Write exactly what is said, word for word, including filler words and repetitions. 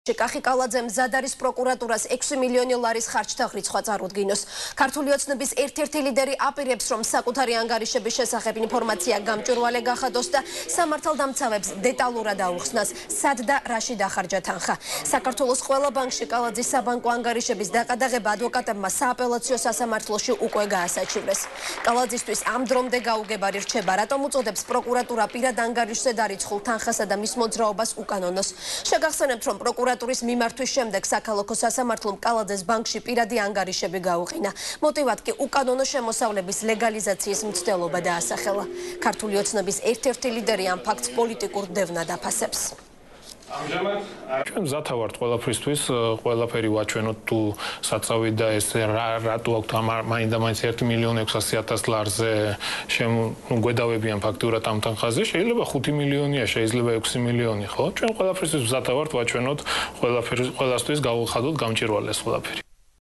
კახი კალაძემ მზად არის პროკურატურას ექვსი მილიონი ლარის ხარჯთაღრიცხვა წარუდგინოს. ქართული ოცნების ერთ-ერთი ლიდერი აპირებს, რომ საკუთარი ანგარიშების შესახებ ინფორმაცია გამჭვირვალე გახადოს და სამართალდამცავებს დეტალურად აუხსნას, სად და რაში დახარჯა თანხა. საქართველოს ყველა ბანკში კალაძის საბანკო ანგარიშების დაყადაღება ადვოკატებმა სააპელაციო სასამართლოში უკვე გაასაჩივრეს. კალაძისთვის ამ დრომდე გაუგებარი რჩება, რატომ უწოდებს პროკურატურა პირად ანგარიშზე დარიცხულ თანხასა და მის მოძრაობას უკანონოს. შეგახსენებთ, რომ პროკურატურა პროკურატურის მიმართვის შემდეგ საქალაქო სასამართლომ კალაძეს ბანკში პირადი ანგარიშები გაუყინა. მოტივად კი უკანონო შემოსავლების ლეგალიზაციის მცდელობა დაასახელა. ქართული ოცნების ერთ-ერთი ლიდერი ამ ფაქტს პოლიტიკურ დევნად აფასებს. ჩვენ მზათა ვართ ყველაფრისთვის, ყველაფერი ვაჩვენოთ თუ საწავი და ეს რატო აქვთ მაინდა მაინც ერთი მილიონი ექვსასი ათას ლარზე გვედავებიან ფაქტურად ამ თანხაზე, შეიძლება ხუთი მილიონია, შეიძლება ექვსი მილიონი, ხო? ჩვენ ყველაფრისთვის მზათა ვართ ვაჩვენოთ ყველაფერი, ყველასთვის გავხადოთ გამჭვირვალეს ყველაფერი.